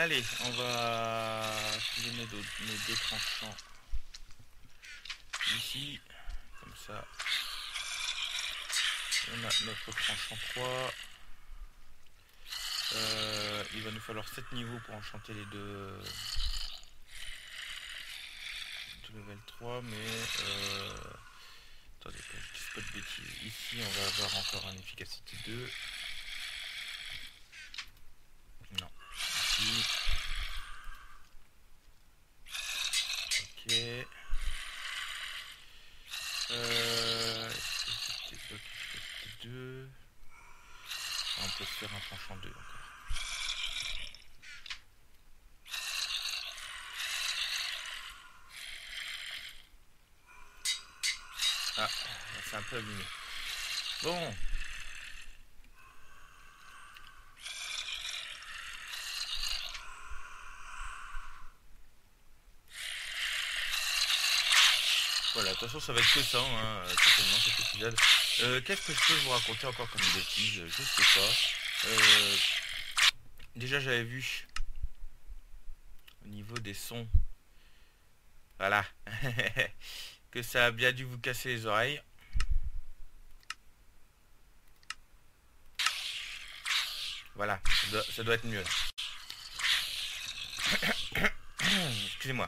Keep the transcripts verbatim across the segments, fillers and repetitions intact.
Allez, on va fusionner nos, nos deux tranchants ici. Comme ça, on a notre tranchant trois. Euh, il va nous falloir sept niveaux pour enchanter les deux, deux level trois, mais euh, attendez, que je dise pas de bêtises. Ici, on va avoir encore un efficacité deux. Non. Ici. Ok. Euh, efficacité deux. On peut se faire un tranchant deux encore. Ah, c'est un peu abîmé. Bon. Voilà, de toute façon ça va être que ça, hein, certainement cet épisode. Euh, Qu'est-ce que je peux vous raconter encore comme bêtise? Je sais pas. Euh, déjà j'avais vu au niveau des sons. Voilà. Que ça a bien dû vous casser les oreilles. Voilà, ça doit, ça doit être mieux là. Excusez-moi.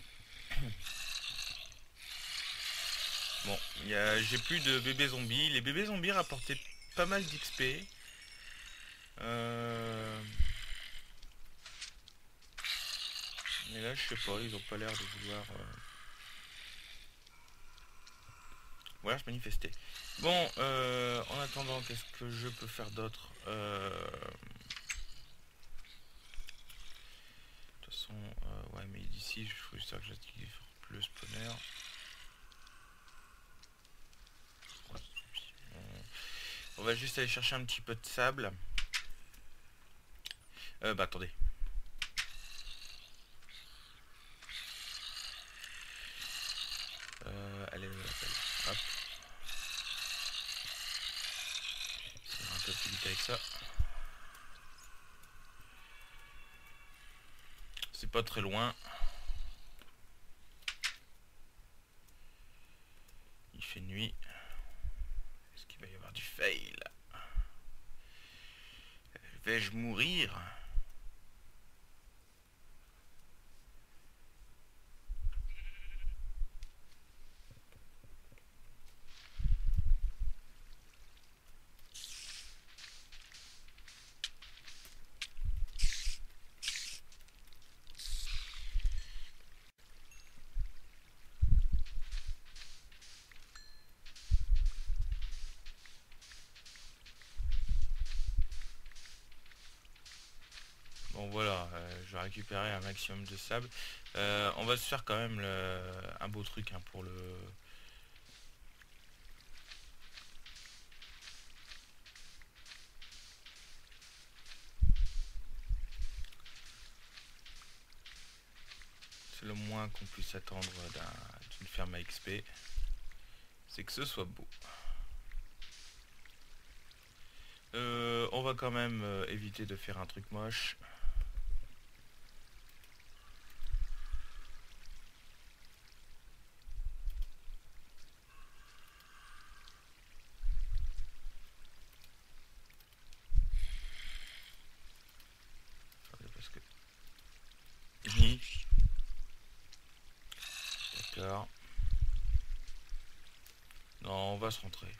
Bon, j'ai plus de bébés zombies. Les bébés zombies rapportaient pas mal d'X P. Euh... Mais là, je sais pas, ils ont pas l'air de vouloir... Euh... Voilà, se manifester. Bon, euh, en attendant, qu'est-ce que je peux faire d'autre? euh... De toute façon, euh, ouais, mais d'ici, je faut juste que j'active le spawner. Ouais. On va juste aller chercher un petit peu de sable. Euh, bah attendez. Euh, allez, hop. Ça va un peu plus vite avec ça. C'est pas très loin. Il fait nuit. Est-ce qu'il va y avoir du fail? Vais-je mourir? Bon voilà, euh, je vais récupérer un maximum de sable. Euh, on va se faire quand même le, un beau truc hein, pour le... C'est le moins qu'on puisse attendre d'une ferme à X P. C'est que ce soit beau. Euh, on va quand même euh, éviter de faire un truc moche. Parce que... D'accord. Non, on va se rentrer.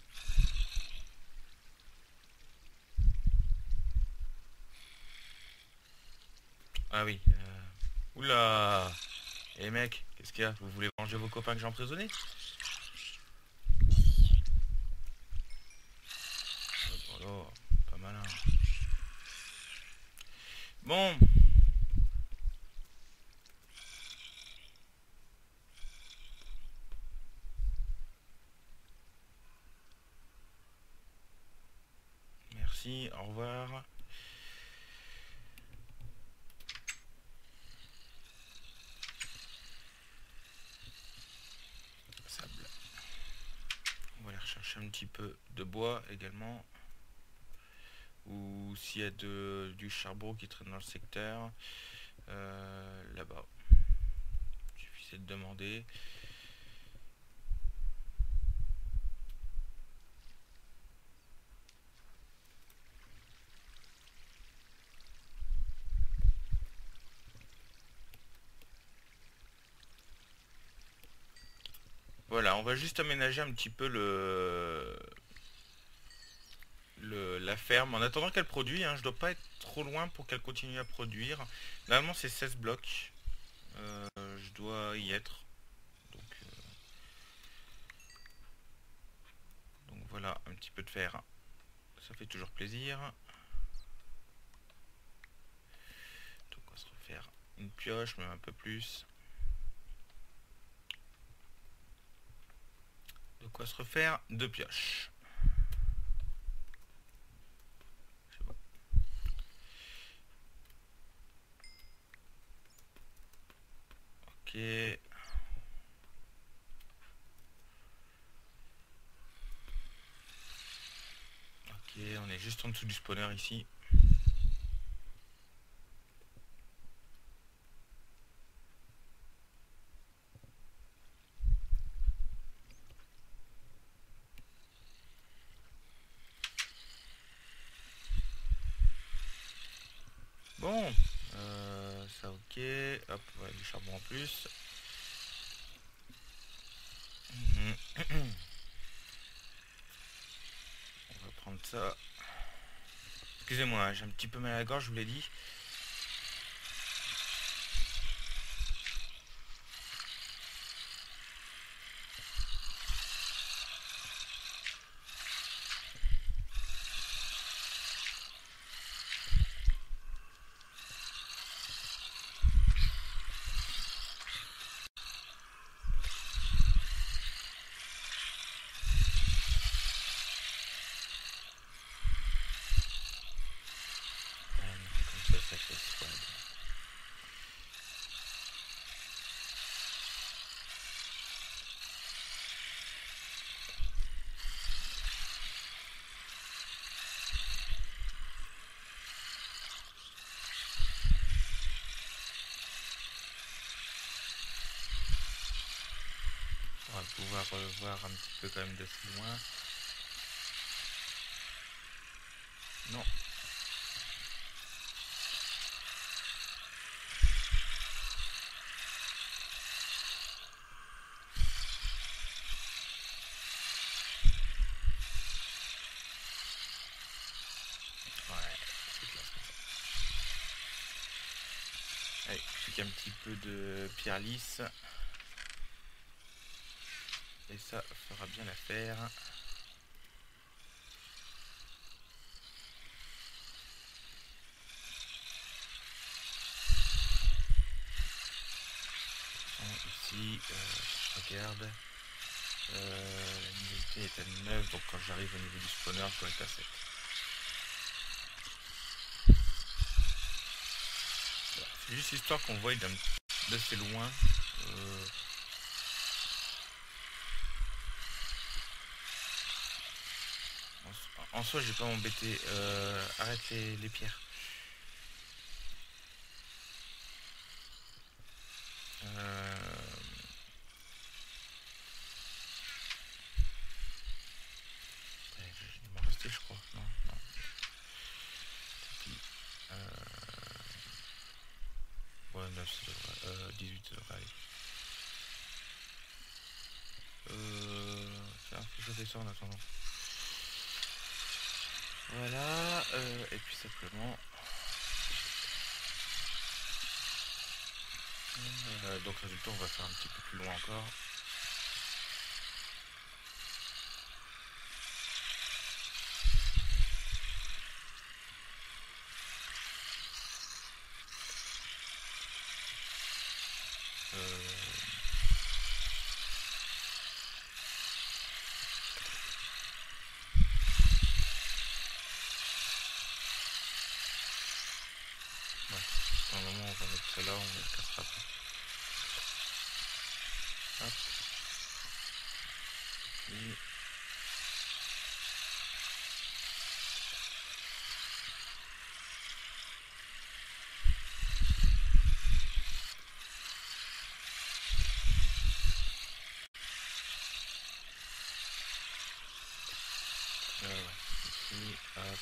Ah oui. Euh... Oula. Eh hey mec, qu'est-ce qu'il y a? Vous voulez manger vos copains que j'ai emprisonnés? Oh, pas malin. Bon. Merci, au revoir. Sable. On va aller rechercher un petit peu de bois également. Ou s'il y a de, du charbon qui traîne dans le secteur. Euh, Là-bas. Il suffisait de demander. Voilà, on va juste aménager un petit peu le, le la ferme. En attendant qu'elle produise, hein, je dois pas être trop loin pour qu'elle continue à produire. Normalement, c'est seize blocs. Euh, je dois y être. Donc, euh, donc voilà, un petit peu de fer. Ça fait toujours plaisir. Donc on va se refaire une pioche, même un peu plus. De quoi se refaire deux pioches. Ok. Ok, on est juste en dessous du spawner ici. Bon, euh, ça ok. Hop, ouais, du charbon en plus. On va prendre ça. Excusez-moi, hein, j'ai un petit peu mal à la gorge, je vous l'ai dit. Euh, Comme ça, ça fait swag. On va pouvoir euh, voir un petit peu quand même d'assez loin. Non. Ouais, c'est classe comme ça. Allez, plus qu'un petit peu de pierre lisse. Et ça fera bien l'affaire. Ici, euh, je regarde. Euh, la nullité est à neuf, donc quand j'arrive au niveau du spawner, je dois être à sept. Voilà. C'est juste histoire qu'on voit d'assez loin. Euh, en, en soi, je vais pas m'embêter. Euh, arrête les, les pierres. Euh, il m'en restait, je crois. Non, non. Euh, ouais, neuf, ça devrait, euh, dix-huit, ça devrait aller. Euh, tiens, faut que je fais ça en attendant. Voilà, euh, et puis simplement. Euh, donc résultat, on va faire un petit peu plus loin encore. Euh, ouais. Pour le moment, on va mettre ça là, on le cassera après. Hop. Et Hop.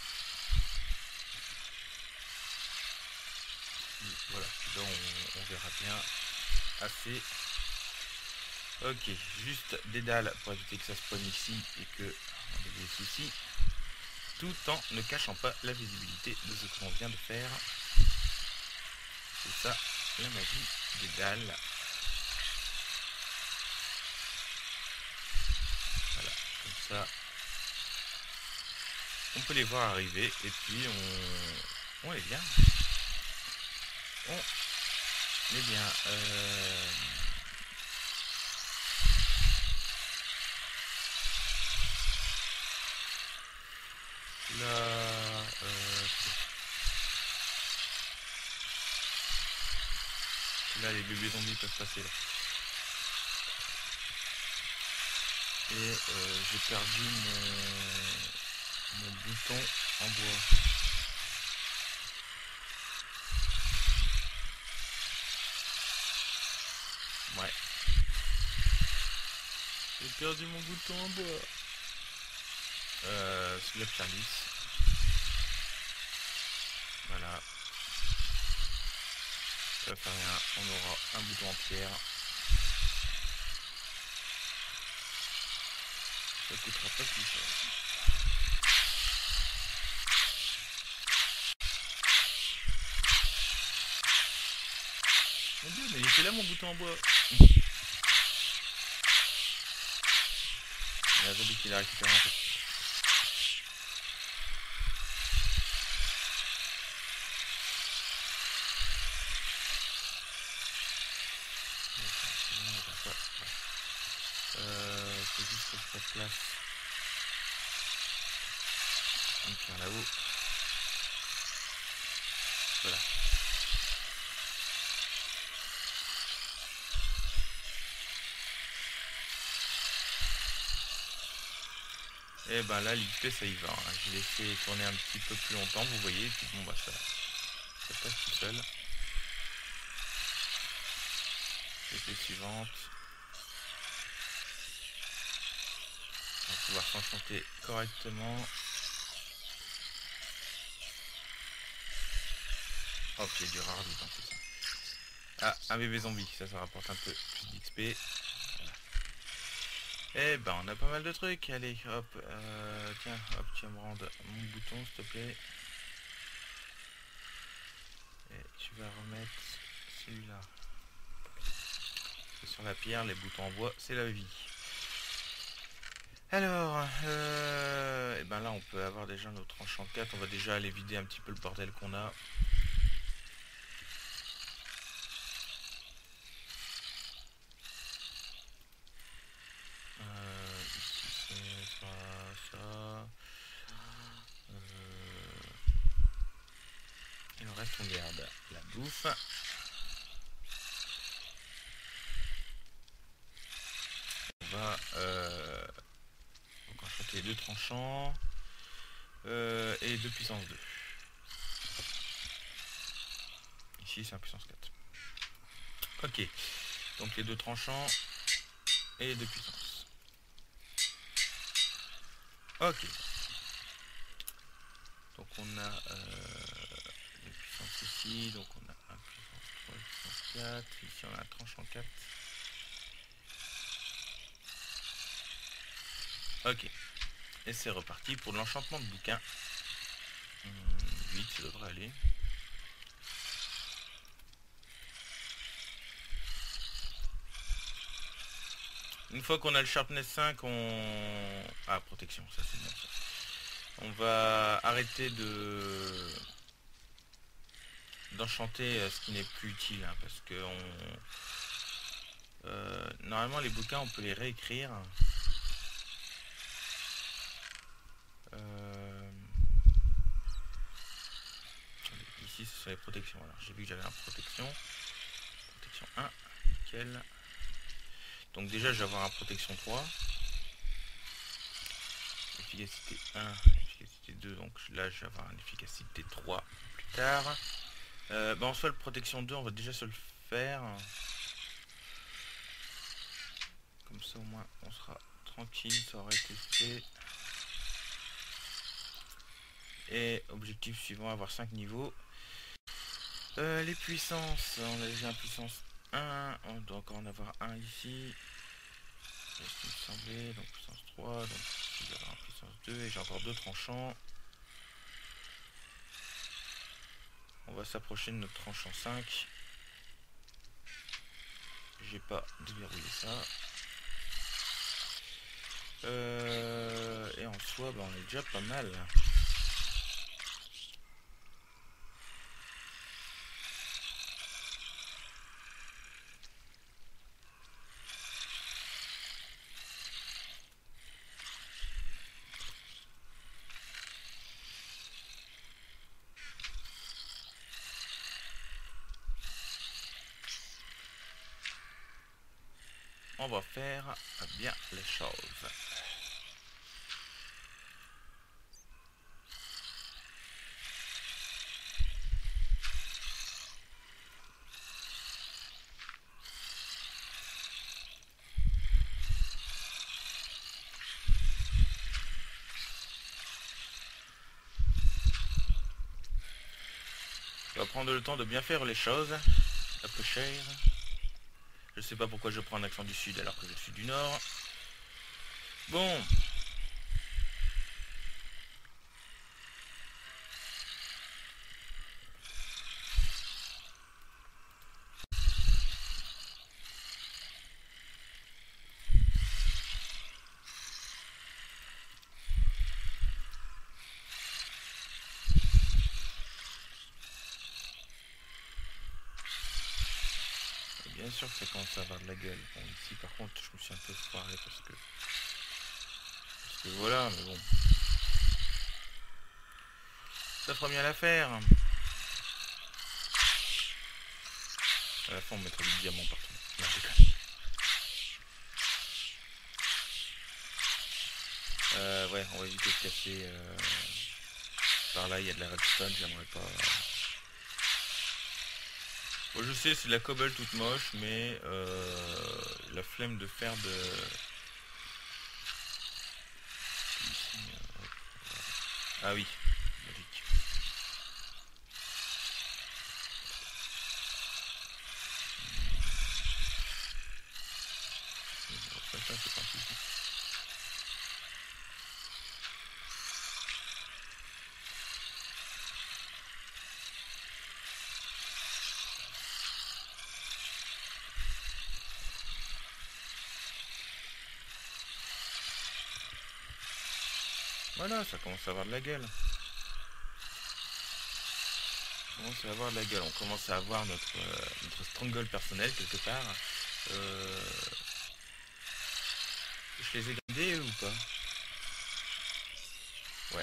Voilà, là on, on verra bien assez. Ok, juste des dalles pour éviter que ça spawn ici et que on ait des soucis, tout en ne cachant pas la visibilité de ce que l'on vient de faire. C'est ça la magie des dalles. Voilà, comme ça on peut les voir arriver et puis on, on est bien. On est bien. Euh... Là, euh... là les bébés zombies peuvent passer là. Et euh, j'ai perdu mon, mon bouton en bois. Ouais. J'ai perdu mon bouton en bois. Euh, c'est la pierre lisse. Voilà. Ça va faire rien. On aura un bouton en pierre. Ça coûtera pas plus cher. Mon dieu, mais il était là mon bouton en bois. Il a zombie qui l'a récupéré en fait. Euh, c'est juste que je fasse place. Une pierre là-haut. Voilà. Et ben là l'X P ça y va, hein. Je l'ai fait tourner un petit peu plus longtemps, vous voyez, et puis bon bah ça, ça passe tout seul. L'effet suivante. On va pouvoir s'enchanter correctement. Hop, il y a du rare loot en tout ça. Ah, un bébé zombie, ça ça rapporte un peu plus d'X P. Voilà. Eh ben on a pas mal de trucs, allez hop, euh, tiens, hop, tu vas me rendre mon bouton s'il te plaît. Et tu vas remettre celui-là. Sur la pierre, les boutons en bois, c'est la vie. Alors, euh, et ben là on peut avoir déjà notre tranchant quatre, on va déjà aller vider un petit peu le bordel qu'on a. Euh, ici c'est ça, ça. Euh, et le reste on garde la bouffe. On va euh, donc enchanter les deux tranchants euh, et deux puissance deux. Ici c'est un puissance quatre. Ok, donc les deux tranchants et deux puissances. Ok. Donc on a euh, les puissances ici, donc on a un puissance trois, puissance quatre, ici on a un tranchant quatre. Ok. Et c'est reparti pour l'enchantement de bouquin. Hum, huit, ça devrait aller. Une fois qu'on a le sharpness cinq, on... Ah, protection, ça c'est bon ça. On va arrêter de... d'enchanter ce qui n'est plus utile, hein, parce que on... Euh, normalement les bouquins on peut les réécrire. Euh... Ici ce sont les protections. Alors j'ai vu que j'avais un protection. Protection un, nickel. Donc déjà je vais avoir un protection trois. Efficacité un, efficacité deux, donc là je vais avoir une efficacité trois plus tard. Euh, bah en soit le protection deux on va déjà se le faire. Comme ça au moins on sera tranquille, ça aurait été fait. Et objectif suivant, avoir cinq niveaux. Euh, les puissances, on a déjà un puissance un, on doit encore en avoir un ici. C'est ce qui me semblait, donc puissance trois, donc je vais avoir un puissance deux, et j'ai encore deux tranchants. On va s'approcher de notre tranchant cinq. J'ai pas déverrouillé ça. Euh, et en soi, bah, on est déjà pas mal. On va faire bien les choses. On va prendre le temps de bien faire les choses. Un peu cher. Je sais pas pourquoi je prends un accent du sud alors que je suis du nord. Bon. Bien sûr que ça commence à avoir de la gueule. Bon, ici par contre je me suis un peu foiré parce que... Parce que voilà, mais bon. Ça fera bien l'affaire. À la fin on mettra du diamant partout. Non, je déconne. Euh, ouais, on va éviter de casser... Euh... Par là il y a de la redstone, j'aimerais pas... Bon, je sais, c'est de la cobble toute moche, mais euh, la flemme de faire de... Ici, euh, ah oui, magique. Ça, ça, c'est pas un souci. Voilà, ça commence à avoir de la gueule. On commence à avoir de la gueule. On commence à avoir notre, euh, notre strangle personnel quelque part. Euh... Je les ai gardés ou pas? Ouais.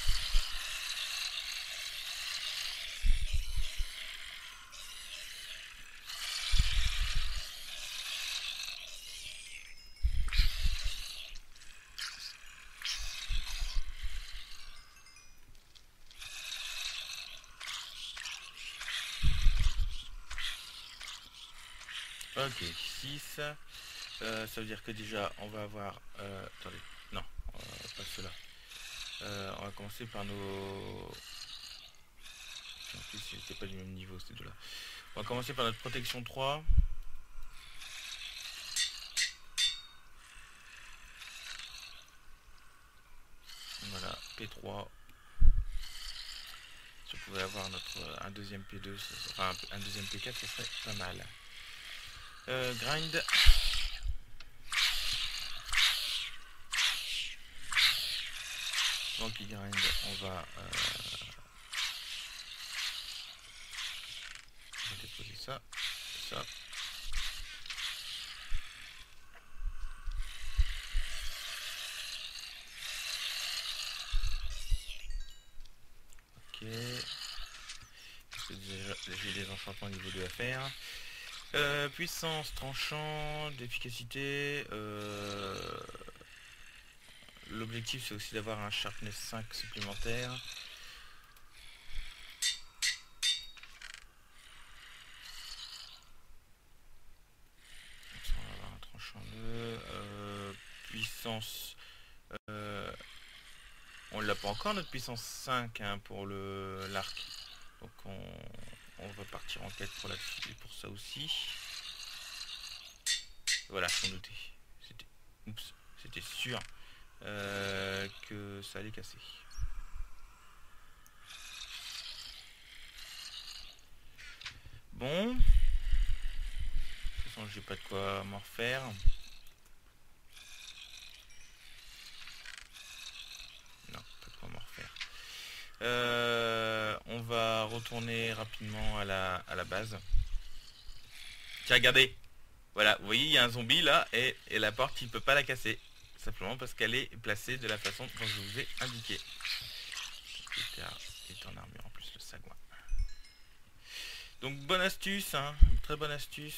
Ok, six. Euh, ça veut dire que déjà on va avoir... Euh, attendez, non, euh, pas cela. Euh, on va commencer par nos... En plus, c'était pas du même niveau ces deux-là. On va commencer par notre protection trois. Voilà, P trois. Si on pouvait avoir notre un deuxième P deux, enfin un deuxième P quatre, ça serait pas mal. Euh, grind. Donc il grind, on va, euh, on va déposer ça, ça. Ok. J'ai des enchantements niveau deux à faire. Euh, puissance, tranchant, d'efficacité. Euh, L'objectif c'est aussi d'avoir un sharpness cinq supplémentaire. On va avoir un tranchant deux. Euh, puissance. Euh, on l'a pas encore notre puissance cinq hein, pour le l'arc. Donc on, on va partir en quête pour, la, pour ça aussi. Voilà, je m'en doutais. C'était, oups, c'était sûr euh, que ça allait casser. Bon. De toute façon, j'ai pas de quoi m'en refaire. Non, pas de quoi m'en refaire. Euh, on va retourner rapidement à la, à la base. Tiens, regardez. Voilà, vous voyez, il y a un zombie là, et, et la porte, il peut pas la casser. Simplement parce qu'elle est placée de la façon dont je vous ai indiqué. Il est en armure en plus, le sagouin. Donc, bonne astuce, hein, très bonne astuce.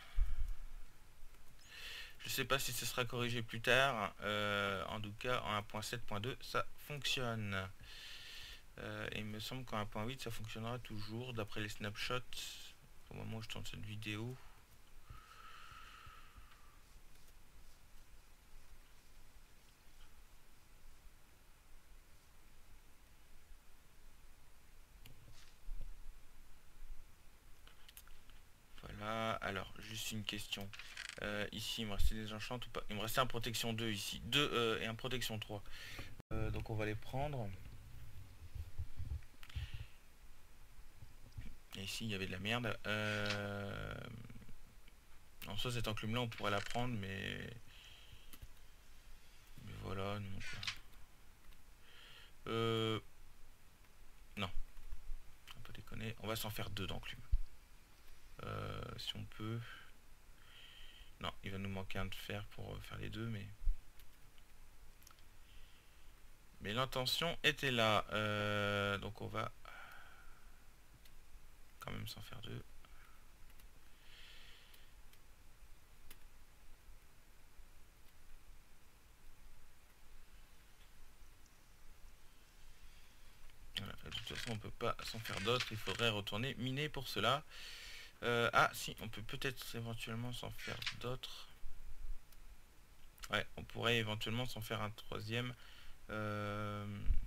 Je sais pas si ce sera corrigé plus tard. Euh, en tout cas, en un point sept point deux, ça fonctionne. Euh, et il me semble qu'en un point huit, ça fonctionnera toujours, d'après les snapshots, au moment où je tourne cette vidéo. Voilà, alors, juste une question. Euh, ici, il me restait des enchantes ou pas? Il me restait un protection deux ici. deux euh, et un protection trois. Euh, donc on va les prendre. Et ici, il y avait de la merde. Euh... En soi, cette enclume-là, on pourrait la prendre, mais... Mais voilà, non. Euh... Non. On peut déconner. On va s'en faire deux d'enclumes. Euh, si on peut... Non, il va nous manquer un de fer pour faire les deux, mais... Mais l'intention était là. Euh, donc on va... quand même s'en faire deux. Voilà, de toute façon, on peut pas s'en faire d'autres. Il faudrait retourner miner pour cela. Euh, ah, si, on peut peut-être éventuellement s'en faire d'autres. Ouais, on pourrait éventuellement s'en faire un troisième. Euh...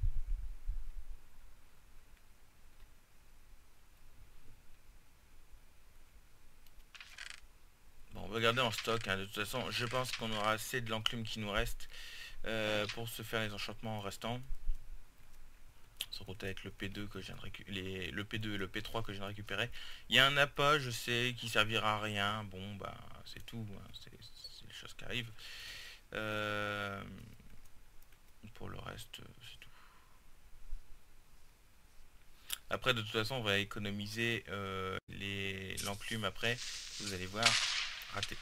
Bon, on va garder en stock. Hein. De toute façon, je pense qu'on aura assez de l'enclume qui nous reste euh, pour se faire les enchantements restants. Sans compter avec le P deux que je viens de récupérer, le P deux et le P trois que je viens de récupérer. Il y a un appât, je sais, qui servira à rien. Bon, bah, c'est tout. Hein. C'est les choses qui arrivent. Euh... Pour le reste, c'est tout. Après, de toute façon, on va économiser euh, les l'enclume après. Vous allez voir, raté.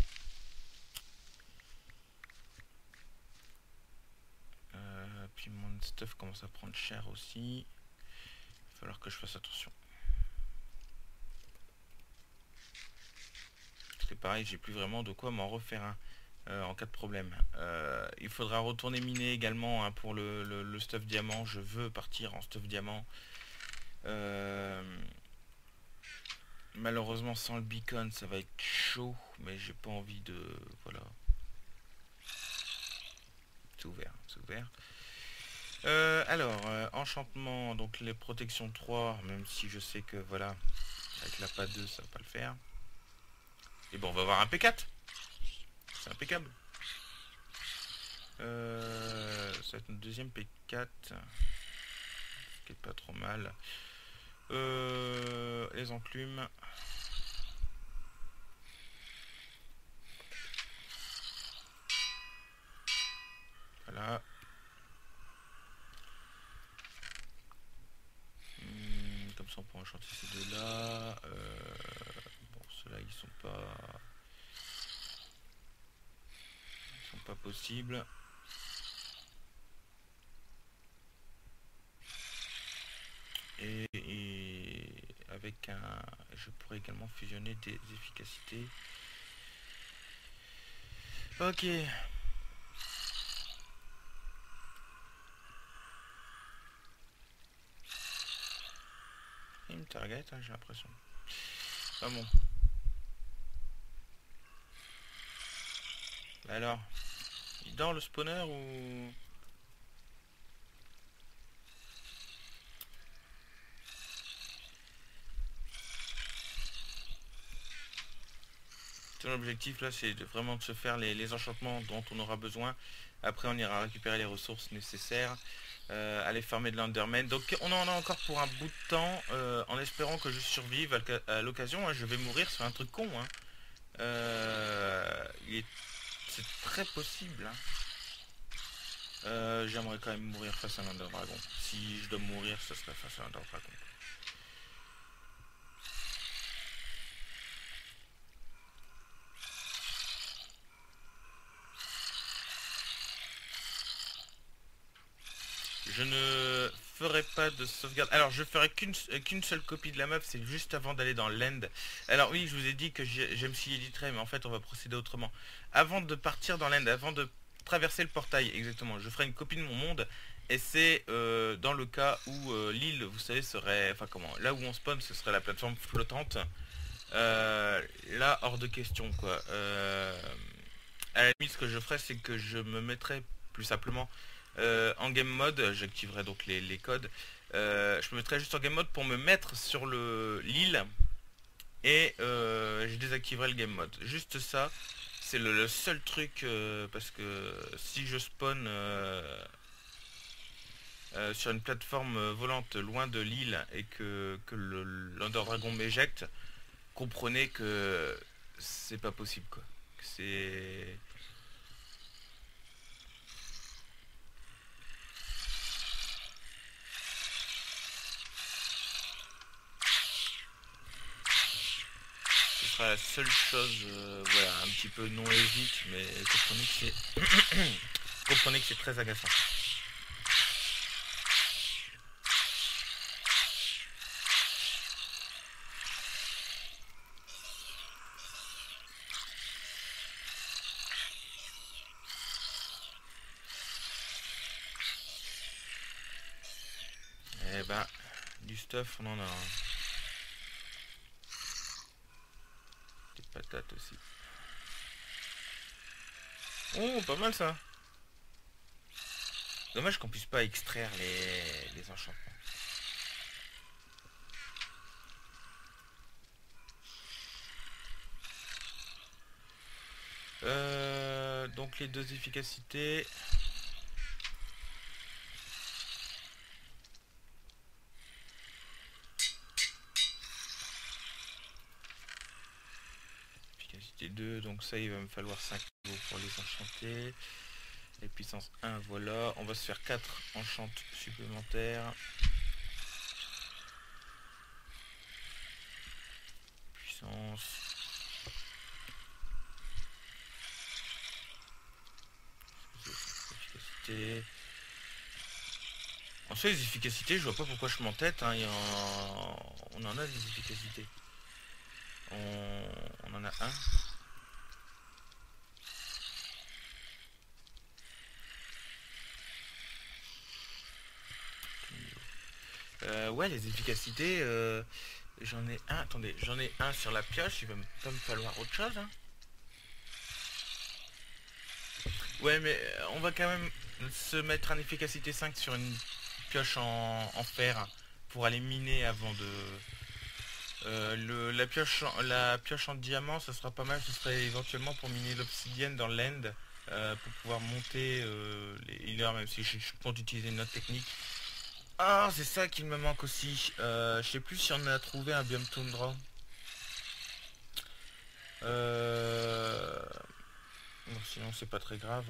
Euh, puis mon stuff commence à prendre cher aussi. Il va falloir que je fasse attention. C'est pareil, j'ai plus vraiment de quoi m'en refaire un euh, en cas de problème. Euh, il faudra retourner miner également hein, pour le, le, le stuff diamant. Je veux partir en stuff diamant. Euh, malheureusement sans le beacon ça va être chaud, mais j'ai pas envie de... Voilà. C'est ouvert, c'est ouvert. Euh, alors, euh, enchantement, donc les protections trois, même si je sais que voilà, avec la P A deux ça va pas le faire. Et bon, on va avoir un P quatre. C'est impeccable. Euh, ça va être notre deuxième P quatre. Ce qui est pas trop mal. Euh, les enclumes. Voilà. Hum, comme ça on pourra enchanter ces deux-là. Euh, bon, ceux-là ils sont pas... Ils sont pas possibles. Et, et avec un... Je pourrais également fusionner des efficacités. Ok. Il me target, hein, j'ai l'impression. Pas bon. Alors, il dort le spawner ou... Ton objectif là c'est de vraiment de se faire les, les enchantements dont on aura besoin. Après on ira récupérer les ressources nécessaires, euh, aller farmer de l'Enderman. Donc on en a encore pour un bout de temps, euh, en espérant que je survive à l'occasion. Hein, je vais mourir sur un truc con. Hein. Euh, il est... C'est très possible. Hein. Euh, J'aimerais quand même mourir face à l'Ender Dragon. Si je dois mourir, ce serait face à l'Ender Dragon. Je ne ferai pas de sauvegarde. Alors je ferai qu'une qu'une seule copie de la map, c'est juste avant d'aller dans l'end. Alors oui, je vous ai dit que j'aime s'y éditerai, mais en fait on va procéder autrement. Avant de partir dans l'end, avant de traverser le portail, exactement, je ferai une copie de mon monde. Et c'est euh, dans le cas où euh, l'île, vous savez, serait... Enfin comment, là où on spawn, ce serait la plateforme flottante. Euh, là, hors de question, quoi. Euh, à la limite, ce que je ferais, c'est que je me mettrais plus simplement euh, en game mode. J'activerai donc les, les codes. Euh, je me mettrais juste en game mode pour me mettre sur le l'île et euh, je désactiverai le game mode. Juste ça, c'est le, le seul truc euh, parce que si je spawn euh, euh, sur une plateforme volante loin de l'île et que, que l'Under Dragon m'éjecte, comprenez que c'est pas possible quoi. C'est... Ce sera la seule chose, euh, voilà, un petit peu non logique, mais comprenez que c'est... comprenez que c'est très agaçant. Eh ben, du stuff, on en a. Hein. Des patates aussi. Oh, pas mal ça. Dommage qu'on puisse pas extraire les, les enchantements. Euh, donc les deux efficacités. Efficacité deux, donc ça il va me falloir cinq niveaux pour les enchanter. Et puissance un, voilà. On va se faire quatre enchantes supplémentaires. Puissance. Efficacité. En fait, les efficacités, je vois pas pourquoi je m'entête. Hein. En... On en a des efficacités. On, on en a un. Euh, ouais, les efficacités, euh, j'en ai un. Attendez, j'en ai un sur la pioche. Il va pas me falloir autre chose. Hein. Ouais, mais on va quand même se mettre en efficacité cinq sur une pioche en, en fer pour aller miner avant de... Euh, le, la, pioche, la pioche en diamant, ça sera pas mal, ce serait éventuellement pour miner l'obsidienne dans l'end, euh, pour pouvoir monter euh, les healers, même si je, je compte utiliser une autre technique. Ah, c'est ça qu'il me manque aussi. Euh, je sais plus si on a trouvé un biome toundra. Euh... Bon, sinon c'est pas très grave.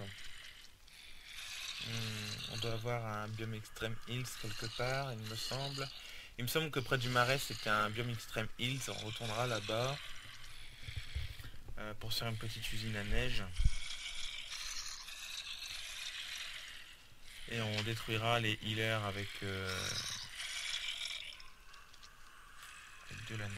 Hmm, on doit avoir un biome extreme hills quelque part, il me semble. Il me semble que près du marais c'était un biome extreme hills, on retournera là-bas. Euh, pour faire une petite usine à neige. Et on détruira les healers avec, euh, avec de la neige.